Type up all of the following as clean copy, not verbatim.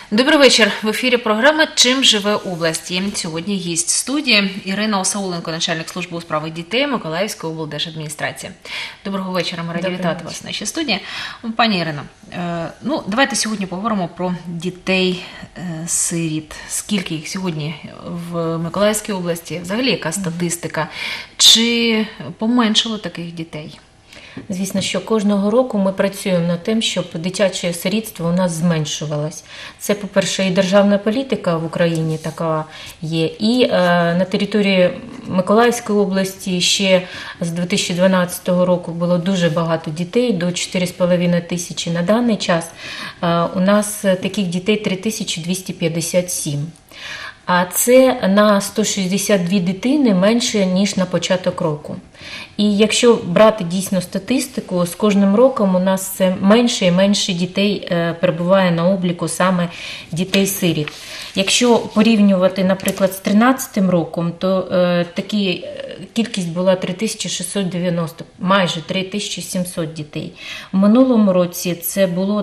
Добрий вечір. В ефірі програма «Чим живе область». Сьогодні гість студії Ірина Осауленко, начальник служби у справах дітей Миколаївської облдержадміністрації. Доброго вечора. Ми раді вітати вас в нашій студії. Пані Ірино, давайте сьогодні поговоримо про дітей-сиріт. Скільки їх сьогодні в Миколаївській області? Взагалі, яка статистика? Чи поменшало таких дітей? Звісно, що кожного року ми працюємо над тим, щоб дитяче сирітство у нас зменшувалось. Це, по-перше, і державна політика в Україні така є, і на території Миколаївської області ще з 2012 року було дуже багато дітей, до 4,5 тисячі. На даний час у нас таких дітей 3257. А це на 162 дитини менше, ніж на початок року. І якщо брати дійсно статистику, з кожним роком у нас все менше і менше дітей перебуває на обліку саме дітей-сиріт. Якщо порівнювати, наприклад, з 2013 роком, то такі кількість була 3690, майже 3700 дітей. В минулому році це було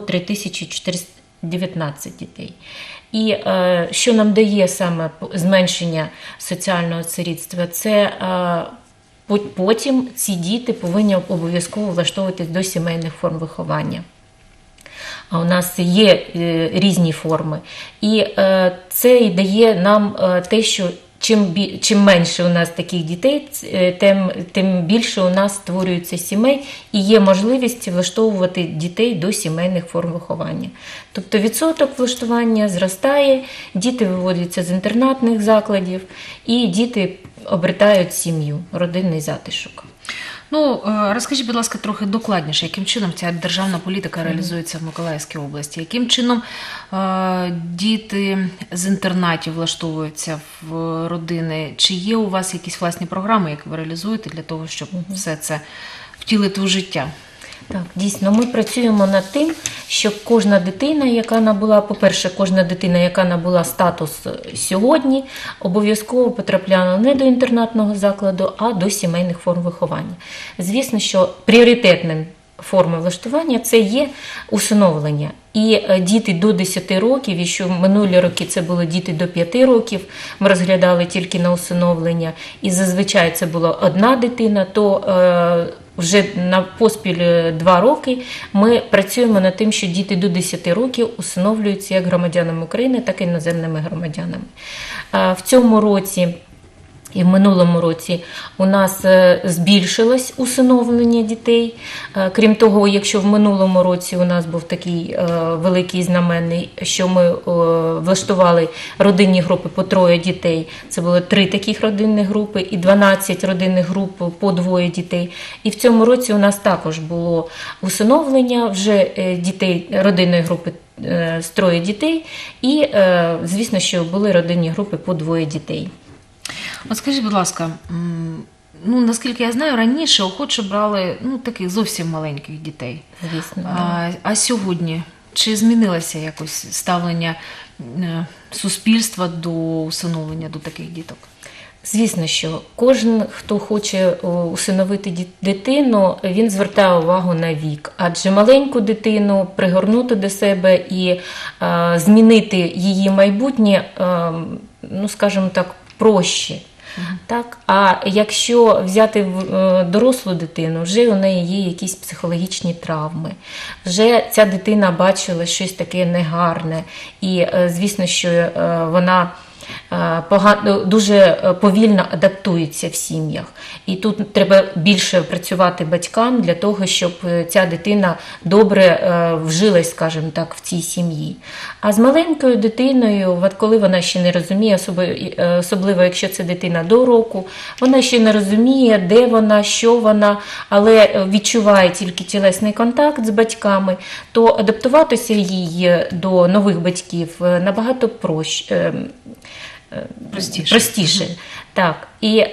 3419 дітей. І що нам дає саме зменшення соціального сирітства, це потім ці діти повинні обов'язково влаштовуватись до сімейних форм виховання. А у нас є різні форми. І це і дає нам те, що чим менше у нас таких дітей, тим більше у нас створюється сімей і є можливість влаштовувати дітей до сімейних форм виховання. Тобто відсоток влаштування зростає, діти виводяться з інтернатних закладів і діти обертають сім'ю, родинний затишок. Розкажіть, будь ласка, трохи докладніше, яким чином ця державна політика реалізується в Миколаївській області? Яким чином діти з інтернатів влаштовуються в родини? Чи є у вас якісь власні програми, які ви реалізуєте для того, щоб все це втілити у життя? Так, дійсно, ми працюємо над тим, щоб кожна дитина, яка набула, по-перше, кожна дитина, яка набула статус сьогодні, обов'язково потрапляла не до інтернатного закладу, а до сімейних форм виховання. Звісно, що пріоритетним формою влаштування це є усиновлення. І діти до 10 років, і що в минулі роки це були діти до 5 років, ми розглядали тільки на усиновлення, і зазвичай це була одна дитина, то вже на поспіль 2 роки ми працюємо над тим, що діти до 10 років усиновлюються як громадянами України, так і іноземними громадянами. В цьому році і в минулому році у нас збільшилось усиновлення дітей. Крім того, якщо в минулому році у нас був такий великий знаменний, що ми влаштували родинні групи по 3 дітей, це було 3 таких родинних групи і 12 родинних груп по 2 дітей. І в цьому році у нас також було усиновлення вже дітей родинної групи з 3 дітей і, звісно, що були родинні групи по 2 дітей. От скажіть, будь ласка, наскільки я знаю, раніше охоче брали таких зовсім маленьких дітей. Звісно. А сьогодні чи змінилося якось ставлення суспільства до усиновлення до таких діток? Звісно, що кожен, хто хоче усиновити дитину, він звертає увагу на вік. Адже маленьку дитину пригорнути до себе і змінити її майбутнє, скажімо так, проще. Так? А якщо взяти дорослу дитину, вже у неї є якісь психологічні травми, вже ця дитина бачила щось таке негарне, і звісно, що вона дуже повільно адаптується в сім'ях. І тут треба більше працювати батькам для того, щоб ця дитина добре вжилась, скажімо так, в цій сім'ї. А з маленькою дитиною, коли вона ще не розуміє, особливо якщо це дитина до року, вона ще не розуміє, де вона, що вона, але відчуває тільки тілесний контакт з батьками, то адаптуватися їй до нових батьків набагато простіше. Так.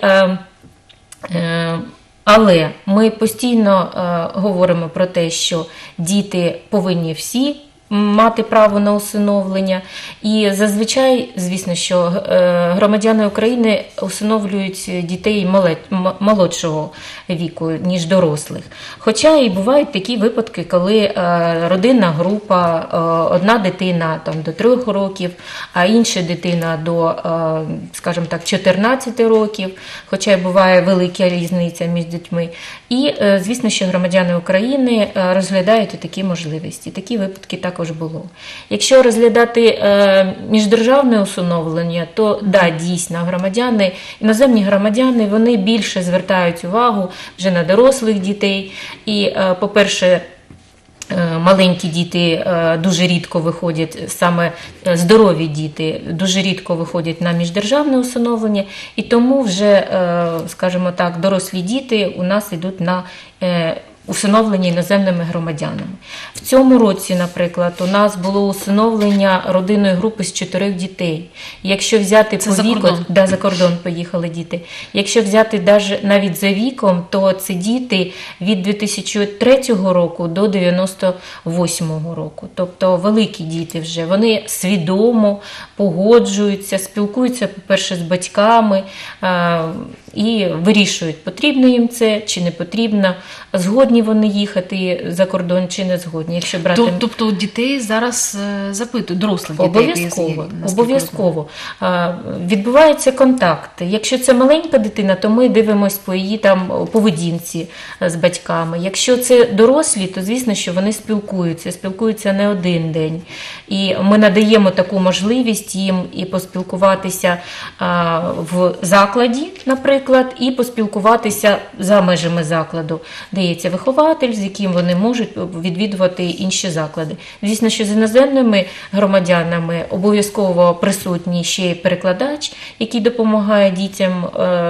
Але ми постійно говоримо про те, що діти повинні всі мати право на усиновлення. І зазвичай, звісно, що громадяни України усиновлюють дітей молодшого віку, ніж дорослих. Хоча і бувають такі випадки, коли родинна група, одна дитина там, до 3 років, а інша дитина до, скажімо так, 14 років, хоча й буває велика різниця між дітьми. І, звісно, що громадяни України розглядають такі можливості. Такі випадки також було. Якщо розглядати міждержавне усиновлення, то, да, дійсно, громадяни, іноземні громадяни, вони більше звертають увагу вже на дорослих дітей. І, по-перше, маленькі діти дуже рідко виходять, саме здорові діти дуже рідко виходять на міждержавне усиновлення, і тому вже, скажімо так, дорослі діти у нас йдуть на усиновлення іноземними громадянами. В цьому році, наприклад, у нас було усиновлення родинної групи з 4 дітей. Якщо взяти це по за віку, кордон? да, за кордон поїхали діти. Якщо взяти навіть за віком, то це діти від 2003 року до 98 року. Тобто великі діти вже. Вони свідомо погоджуються, спілкуються, по-перше, з батьками і вирішують, потрібно їм це чи не потрібно, згодні вони їхати за кордон чи не згодні. Якщо брати... Тобто дітей зараз запитують, дорослих дітей? Обов'язково. Відбувається контакт. Якщо це маленька дитина, то ми дивимося по її там поведінці з батьками. Якщо це дорослі, то звісно, що вони спілкуються не один день. І ми надаємо таку можливість їм і поспілкуватися в закладі, наприклад, і поспілкуватися за межами закладу. Дається вихователь, з яким вони можуть відвідувати інші заклади. Звісно, що з іноземними громадянами обов'язково присутній ще й перекладач, який допомагає дітям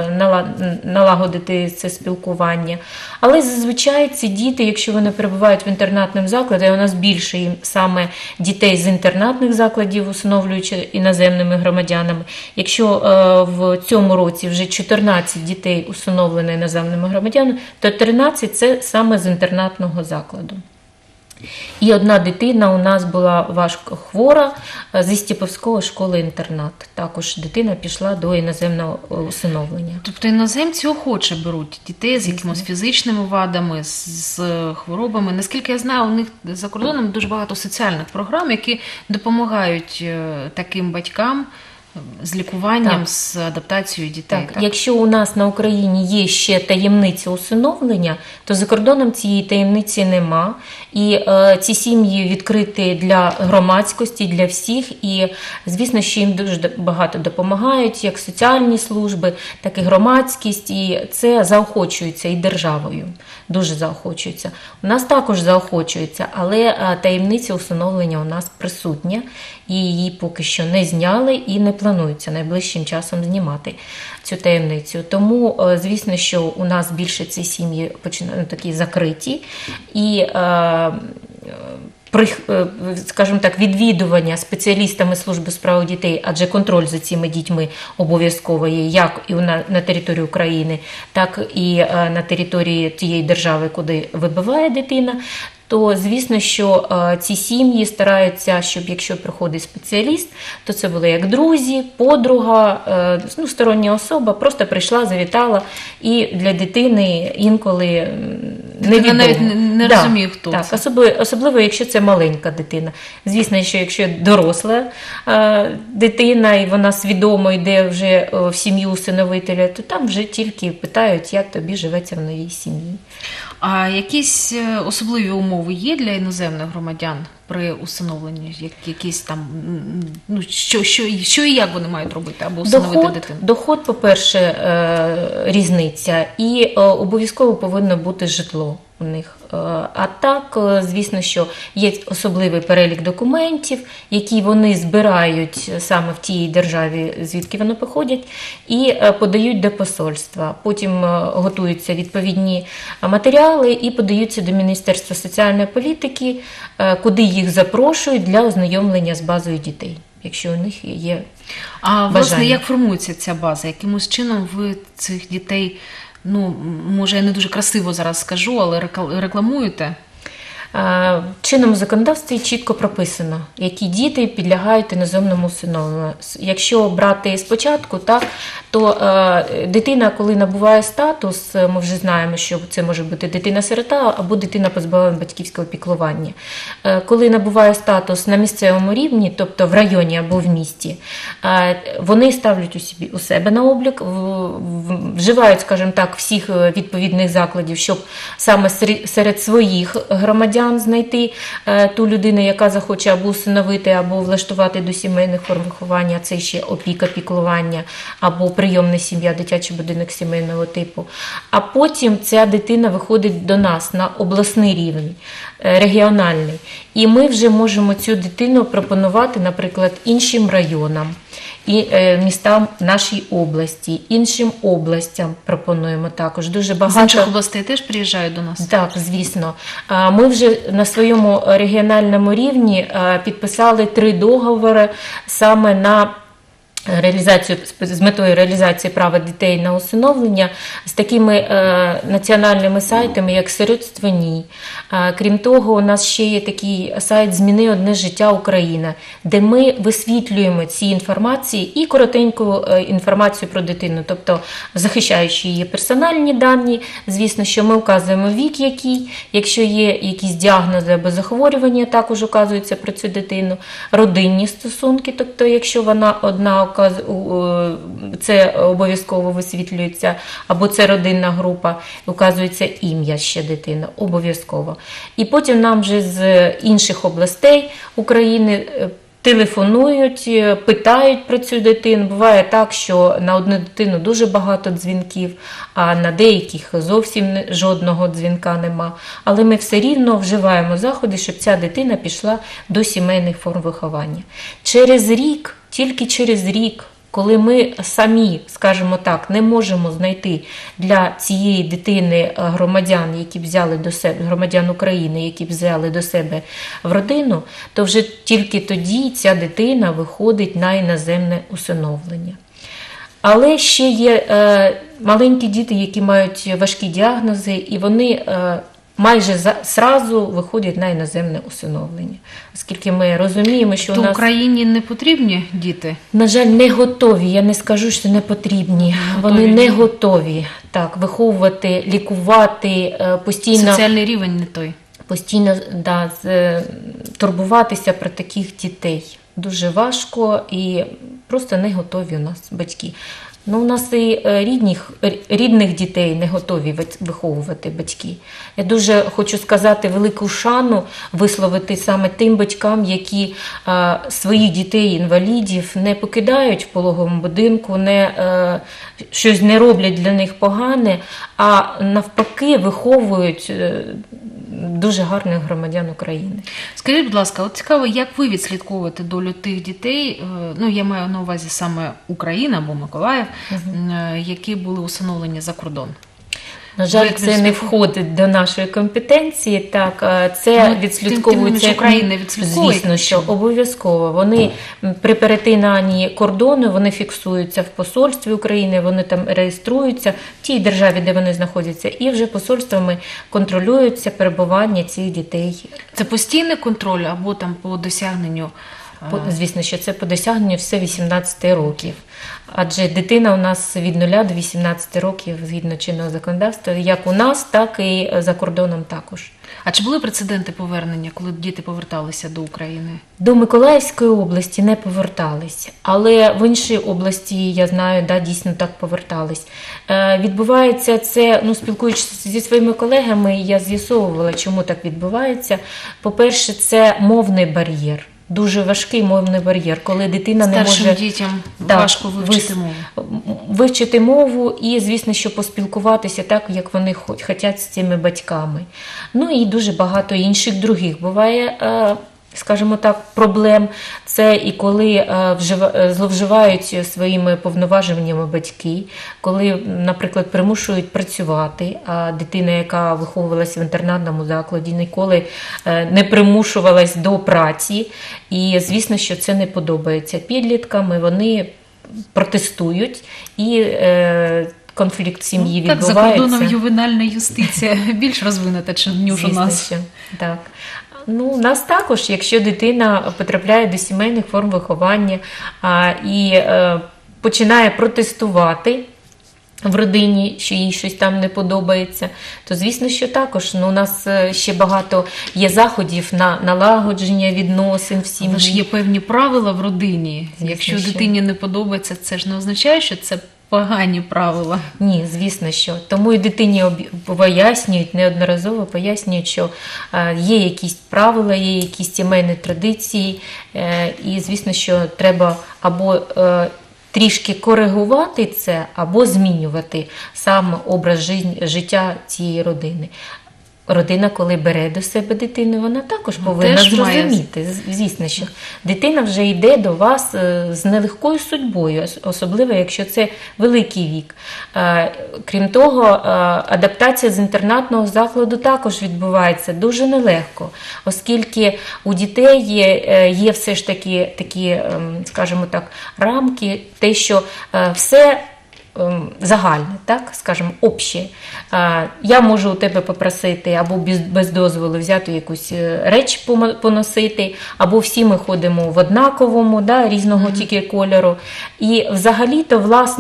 налагодити це спілкування. Але зазвичай ці діти, якщо вони перебувають в інтернатному закладі, у нас більше їм саме дітей з інтернатних закладів, усиновлюючи іноземними громадянами. Якщо в цьому році вже 14 дітей усиновлено іноземними громадянами, то 13 – це саме з інтернатного закладу. І одна дитина у нас була важко хвора зі Степовської школи-інтернат. Також дитина пішла до іноземного усиновлення. Тобто іноземці охоче беруть дітей з якимось фізичними вадами, з хворобами. Наскільки я знаю, у них за кордоном дуже багато соціальних програм, які допомагають таким батькам з лікуванням, так, з адаптацією дітей. Так. Якщо у нас на Україні є ще таємниця усиновлення, то за кордоном цієї таємниці нема. І ці сім'ї відкриті для громадськості, для всіх. І, звісно, що їм дуже багато допомагають, як соціальні служби, так і громадськість. І це заохочується і державою. Дуже заохочується. У нас також заохочується, але таємниця усиновлення у нас присутня. І її поки що не зняли і не планується найближчим часом знімати цю таємницю. Тому, звісно, що у нас більше ці сім'ї такі закриті. І, скажімо так, відвідування спеціалістами служби справ дітей, адже контроль за цими дітьми обов'язково є як і на території України, так і на території тієї держави, куди вибиває дитина, то, звісно, що ці сім'ї стараються, щоб якщо приходить спеціаліст, то це були як друзі, подруга, стороння особа, просто прийшла, завітала, і для дитини інколи невідомо. Вона навіть не розуміє, хто так, це. Особливо, якщо це маленька дитина. Звісно, що якщо доросла дитина, і вона свідомо йде вже в сім'ю усиновителя, то там вже тільки питають, як тобі живеться в новій сім'ї. А якісь особливі умови є для іноземних громадян при усиновленні? Якісь там, що і як вони мають робити, або усиновити дитину? Доход, по-перше, різниця, і обов'язково повинно бути житло у них. А так, звісно, що є особливий перелік документів, які вони збирають саме в тій державі, звідки вони походять, і подають до посольства. Потім готуються відповідні матеріали і подаються до Міністерства соціальної політики, куди їх запрошують для ознайомлення з базою дітей, якщо у них є бажання. Власне, як формується ця база? Якимось чином ви цих дітей, може, я не дуже красиво зараз скажу, але рекламуєте? В чинному законодавстві чітко прописано, які діти підлягають іноземному усиновленню. Якщо брати спочатку, так, то дитина, коли набуває статус, ми вже знаємо, що це може бути дитина-сирота або дитина позбавлена батьківського піклування. Коли набуває статус на місцевому рівні, тобто в районі або в місті, вони ставлять у себе на облік, вживають, скажімо так, всіх відповідних закладів, щоб саме серед своїх громадян знайти ту людину, яка захоче або усиновити, або влаштувати до сімейних форм виховання, це ще опіка, піклування, або прийомна сім'я, дитячий будинок сімейного типу. А потім ця дитина виходить до нас на обласний рівень, регіональний. І ми вже можемо цю дитину пропонувати, наприклад, іншим районам, і містам нашій області, іншим областям пропонуємо також. Дуже багато. З інших областей теж приїжджають до нас? Так, звісно. Ми вже на своєму регіональному рівні підписали 3 договори саме на реалізацію, з метою реалізації права дітей на усиновлення з такими національними сайтами, як «Сиротство.ні». Крім того, у нас ще є такий сайт «Зміни одне життя Україна», де ми висвітлюємо ці інформації і коротеньку інформацію про дитину, тобто захищаючи її персональні дані, звісно, що ми вказуємо вік який, якщо є якісь діагнози або захворювання, також указується про цю дитину, родинні стосунки, тобто якщо вона одна, це обов'язково висвітлюється, або це родинна група, указується ім'я ще дитини, обов'язково. І потім нам вже з інших областей України телефонують, питають про цю дитину. Буває так, що на одну дитину дуже багато дзвінків, а на деяких зовсім жодного дзвінка нема. Але ми все рівно вживаємо заходи, щоб ця дитина пішла до сімейних форм виховання. Через рік, тільки через рік, коли ми самі, скажімо так, не можемо знайти для цієї дитини громадян, які б взяли до себе, громадян України, які б взяли до себе в родину, то вже тільки тоді ця дитина виходить на іноземне усиновлення. Але ще є маленькі діти, які мають важкі діагнози, і вони майже зразу виходять на іноземне усиновлення. Оскільки ми розуміємо, що то у нас... Україні не потрібні діти? На жаль, не готові. Я не скажу, що не потрібні. Вони не готові так, виховувати, лікувати, постійно... Соціальний рівень не той. Постійно турбуватися про таких дітей. Дуже важко і просто не готові у нас батьки. Ну, у нас і рідних дітей не готові виховувати батьки. Я дуже хочу сказати велику шану висловити саме тим батькам, які своїх дітей-інвалідів не покидають в пологовому будинку, щось не роблять для них погане, а навпаки виховують дуже гарних громадян України. Скажіть, будь ласка, от цікаво, як ви відслідковуєте долю тих дітей, ну я маю на увазі саме Україна або Миколаїв, які були усиновлені за кордон? На жаль, це не входить до нашої компетенції. Так, це відслідковується Україна відслідковує. Звісно, що обов'язково. Вони при перетинанні кордону, вони фіксуються в посольстві України, вони там реєструються в тій державі, де вони знаходяться, і вже посольствами контролюється перебування цих дітей. Це постійний контроль або там по досягненню? Звісно, що це по досягненню все 18 років. Адже дитина у нас від 0 до 18 років, згідно чинного законодавства, як у нас, так і за кордоном також. А чи були прецеденти повернення, коли діти поверталися до України? До Миколаївської області не повертались, але в іншій області, я знаю, дійсно так повертались. Відбувається це, спілкуючись зі своїми колегами, я з'ясовувала, чому так відбувається. По-перше, це мовний бар'єр. Дуже важкий мовний бар'єр, коли дитина не може... Старшим дітям важко вивчити мову. Вивчити мову і, звісно, що поспілкуватися так, як вони хочуть з цими батьками. Ну і дуже багато інших других буває, скажімо так, проблем. Це і коли зловживають своїми повноваженнями батьки, коли, наприклад, примушують працювати, а дитина, яка виховувалася в інтернатному закладі, ніколи не примушувалась до праці. І, звісно, що це не подобається підліткам, і вони протестують і конфлікт в сім'ї Так, за відбувається. кордоном ювенальна юстиція більш розвинута, ніж у Звісно, нас. що так. Ну, у нас також, якщо дитина потрапляє до сімейних форм виховання і починає протестувати в родині, що їй щось там не подобається, то, звісно, що також. Ну, у нас ще багато є заходів на налагодження відносин в сім'ї. Але ж є певні правила в родині. Звісно, Якщо що. дитині не подобається, це ж не означає, що це погані правила. Ні, звісно, що. Тому і дитині пояснюють, неодноразово пояснюють, що є якісь правила, є якісь сімейні традиції, і, звісно, що треба або трішки коригувати це, або змінювати сам образ життя цієї родини. Родина, коли бере до себе дитину, вона також повинна теж має. зрозуміти, звісно, що дитина вже йде до вас з нелегкою судьбою, особливо, якщо це великий вік. Крім того, адаптація з інтернатного закладу також відбувається дуже нелегко, оскільки у дітей є все ж такі, скажімо так, рамки, те, що все загальне, так, скажімо, обще. Я можу у тебе попросити або без дозволу взяти якусь реч поносити, або всі ми ходимо в однаковому, да, різного тільки кольору. І взагалі-то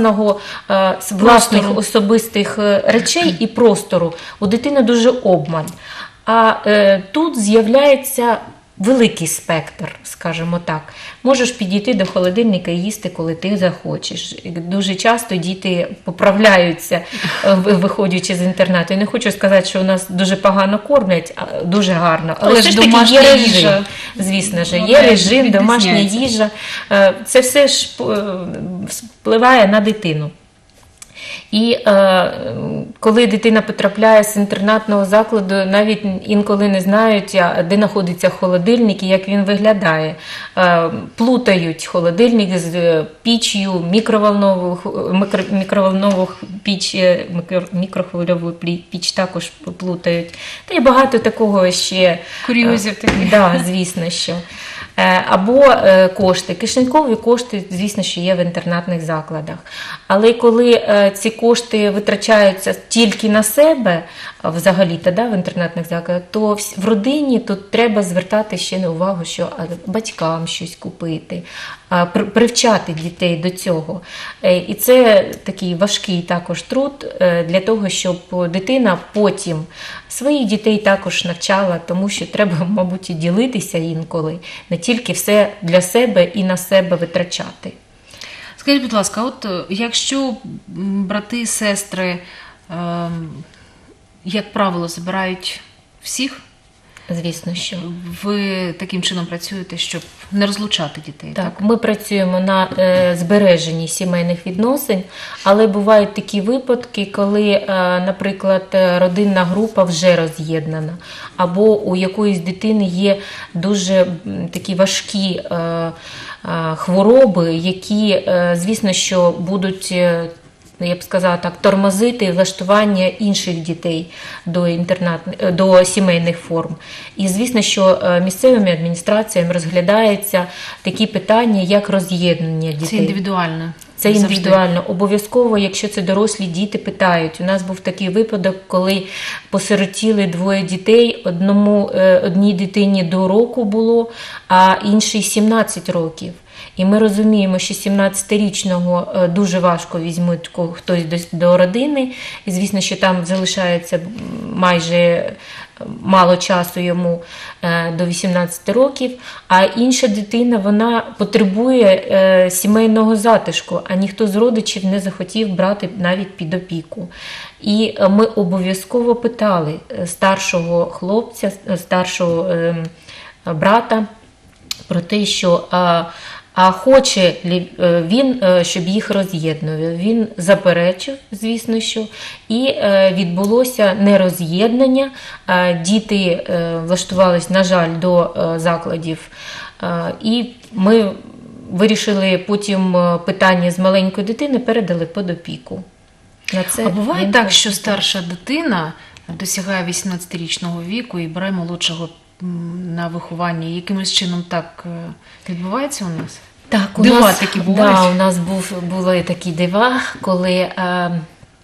власних особистих речей і простору у дитини дуже обмаль. А тут з'являється великий спектр, скажімо так. Можеш підійти до холодильника і їсти, коли ти захочеш. Дуже часто діти поправляються, виходячи з інтернату. Я не хочу сказати, що у нас дуже погано кормлять, дуже гарно. Але все ж таки є режим. Звісно ж, є режим, домашня їжа. Це все ж впливає на дитину. І коли дитина потрапляє з інтернатного закладу, навіть інколи не знають, де знаходиться холодильник і як він виглядає. Плутають холодильник з піч'ю, мікроволнову піч, мікрохвильову піч також плутають. Та й багато такого ще. Курйозів таких. Да, звісно, що. Або кошти. Кишенькові кошти, звісно, що є в інтернатних закладах. Але коли ці кошти витрачаються тільки на себе, взагалі-то, да, в інтернатних закладах, то в родині тут треба звертати ще на увагу, що батькам щось купити, привчати дітей до цього. І це такий важкий також труд для того, щоб дитина потім своїх дітей також навчала, тому що треба, мабуть, і ділитися інколи, не тільки все для себе і на себе витрачати. Скажіть, будь ласка, от якщо брати і сестри, як правило, забирають всіх, звісно, що. Ви таким чином працюєте, щоб не розлучати дітей? Так, ми працюємо на збереженні сімейних відносин, але бувають такі випадки, коли, наприклад, родинна група вже роз'єднана, або у якоїсь дитини є дуже такі важкі хвороби, які, звісно, що будуть, я б сказала так, тормозити влаштування інших дітей до сімейних форм. І, звісно, що місцевими адміністраціями розглядаються такі питання, як роз'єднання дітей. Це індивідуально? Це індивідуально. Обов'язково, якщо це дорослі діти, питають. У нас був такий випадок, коли посиротіли двоє дітей. Одній дитині до року було, а іншій 17 років. І ми розуміємо, що 17-річного дуже важко візьмуть хтось до родини. І, звісно, що там залишається майже мало часу йому до 18 років. А інша дитина, вона потребує сімейного затишку, а ніхто з родичів не захотів брати навіть під опіку. І ми обов'язково питали старшого хлопця, старшого брата про те, що а хоче він, щоб їх роз'єднував. Він заперечив, звісно, що, і відбулося нероз'єднання. Діти влаштувались, на жаль, до закладів. І ми вирішили потім питання з маленької дитини, передали під опіку. А буває так, що старша дитина досягає 18-річного віку і бере молодшого на виховання? Якимось чином так відбувається у нас? Так, дива такі бувають? Да, у нас були такі дива, коли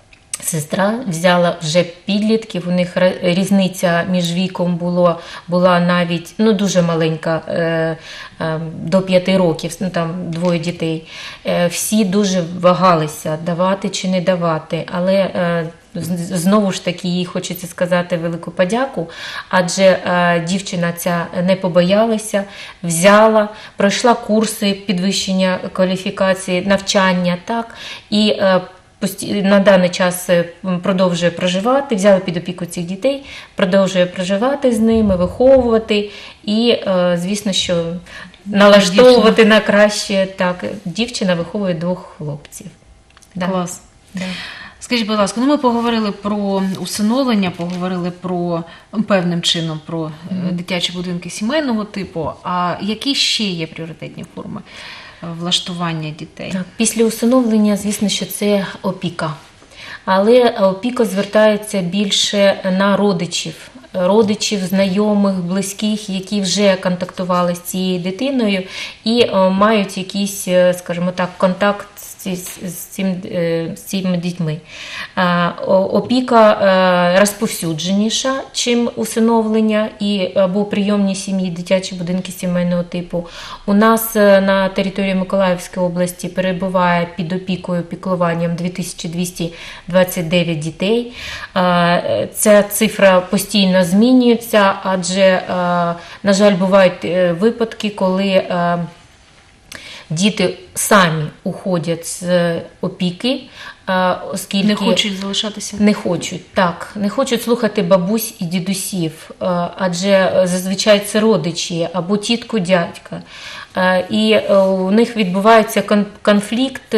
Сестра взяла вже підлітків, у них різниця між віком була навіть дуже маленька, до 5 років, там 2 дітей. Всі дуже вагалися, давати чи не давати, але знову ж таки їй хочеться сказати велику подяку, адже дівчина ця не побоялася, взяла, пройшла курси підвищення кваліфікації, навчання, так, і на даний час продовжує проживати, взяла під опіку цих дітей, продовжує проживати з ними, виховувати і, звісно, що налаштовувати на краще. Так, дівчина виховує 2 хлопців. Клас. Да. Скажіть, будь ласка, ми поговорили про усиновлення, поговорили про певним чином про дитячі будинки сімейного типу, а які ще є пріоритетні форми влаштування дітей? Так, після усиновлення, звісно, що це опіка. Але опіка звертається більше на родичів, знайомих, близьких, які вже контактували з цією дитиною і мають якийсь, скажімо так, контакт з цими дітьми. Опіка розповсюдженіша, чим усиновлення або прийомні сім'ї, дитячі будинки сімейного типу. У нас на території Миколаївської області перебуває під опікою, піклуванням 2229 дітей. Ця цифра постійно змінюється, адже, на жаль, бувають випадки, коли діти самі уходять з опіки, оскільки не хочуть залишатися? Не хочуть слухати бабусь і дідусів, адже зазвичай це родичі або тітку, дядька. І у них відбувається конфлікт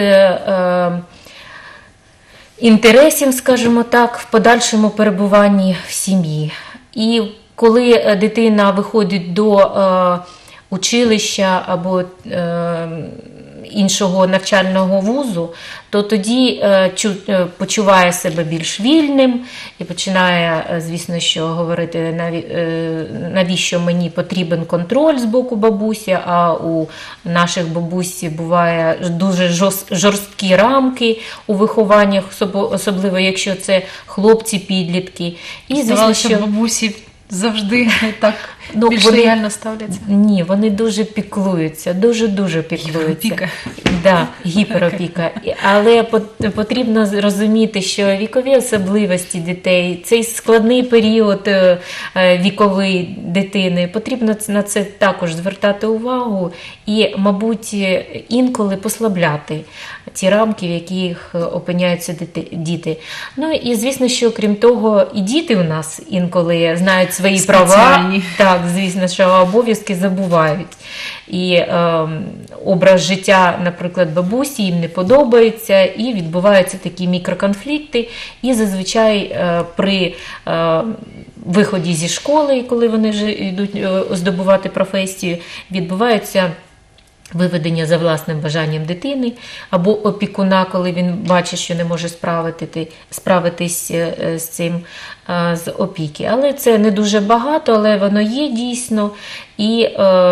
інтересів, скажімо так, в подальшому перебуванні в сім'ї. І коли дитина виходить до училища або іншого навчального вузу, то тоді почуває себе більш вільним і починає, звісно, що говорити, навіщо мені потрібен контроль з боку бабусі, а у наших бабусі буває дуже жорсткі рамки у вихованнях, особливо якщо це хлопці-підлітки. І, звісно, що бабусі завжди так більш лояльно ставляться? Ні, вони дуже піклуються, дуже-дуже піклуються. Гіперопіка. Але потрібно розуміти, що вікові особливості дітей, цей складний період віковий дитини, потрібно на це також звертати увагу і, мабуть, інколи послабляти ті рамки, в яких опиняються діти. Ну і, звісно, що крім того, і діти у нас інколи знають свої права. Так, звісно, що обов'язки забувають. І образ життя, наприклад, бабусі їм не подобається, і відбуваються такі мікроконфлікти. І зазвичай при виході зі школи, коли вони вже йдуть здобувати професію, відбуваються виведення за власним бажанням дитини, або опікуна, коли він бачить, що не може справитись з цим, з опіки. Але це не дуже багато, але воно є дійсно. І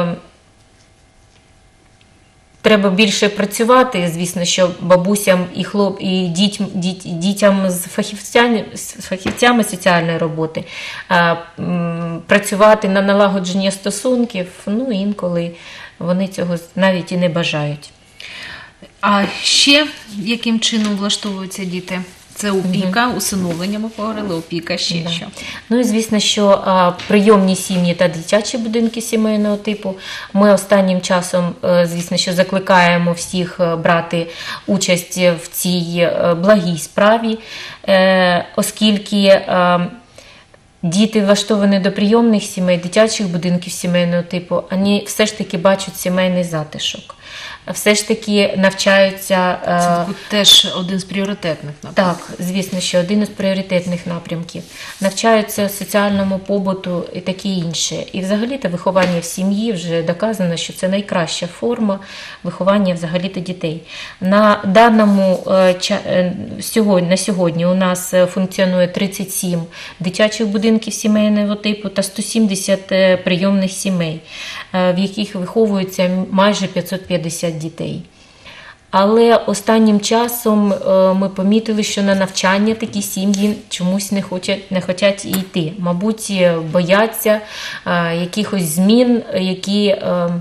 треба більше працювати, звісно, що бабусям і дітям з фахівцями соціальної роботи, працювати на налагодження стосунків, інколи вони цього навіть і не бажають. А ще яким чином влаштовуються діти? Це опіка, усиновлення ми поговорили, опіка, ще що? Ну і звісно, що прийомні сім'ї та дитячі будинки сімейного типу. Ми останнім часом, звісно, що закликаємо всіх брати участь в цій благій справі, оскільки діти, влаштовані до прийомних сімей, дитячих будинків сімейного типу, вони все ж таки бачать сімейний затишок. Все ж таки навчаються... Це теж один з пріоритетних напрямків. Так, звісно, що один із пріоритетних напрямків. Навчаються соціальному побуту і таке інше. І взагалі-то виховання в сім'ї вже доказано, що це найкраща форма виховання взагалі-то дітей. На сьогодні у нас функціонує 37 дитячих будинків сімейного типу та 170 прийомних сімей, в яких виховуються майже 550 дітей. Але останнім часом ми помітили, що на навчання такі сім'ї чомусь не хочуть йти. Мабуть, бояться якихось змін, які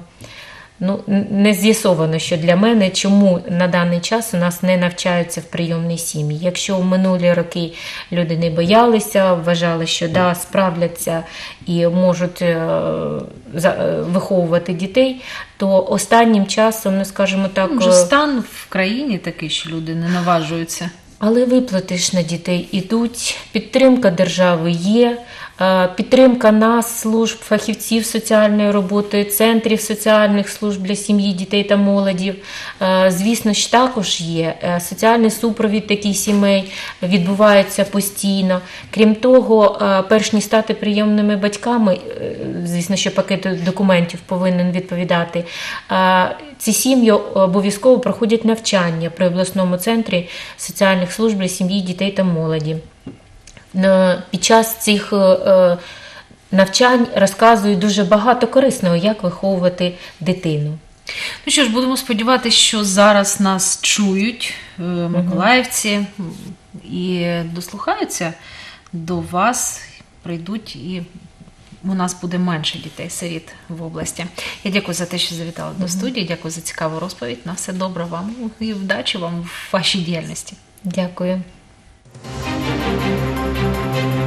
не з'ясовано, що для мене, чому на даний час у нас не навчаються в прийомній сім'ї. Якщо в минулі роки люди не боялися, вважали, що справляться і можуть виховувати дітей, то останнім часом, скажімо так... Вже стан в країні такий, що люди не наважуються. Але виплати ж на дітей ідуть, підтримка держави є, підтримка нас, служб, фахівців соціальної роботи, центрів соціальних служб для сім'ї, дітей та молоді, звісно ж, також є. Соціальний супровід таких сімей відбувається постійно. Крім того, перш ніж стати прийомними батьками, звісно, що пакет документів повинен відповідати, ці сім'ї обов'язково проходять навчання при обласному центрі соціальних служб для сім'ї, дітей та молоді. Під час цих навчань розказують дуже багато корисного, як виховувати дитину. Ну що ж, будемо сподіватися, що зараз нас чують миколаївці і дослухаються до вас, прийдуть і у нас буде менше дітей-сиріт в області. Я дякую за те, що завітали до студії, дякую за цікаву розповідь. На все добре вам і вдачі вам в вашій діяльності. Дякую.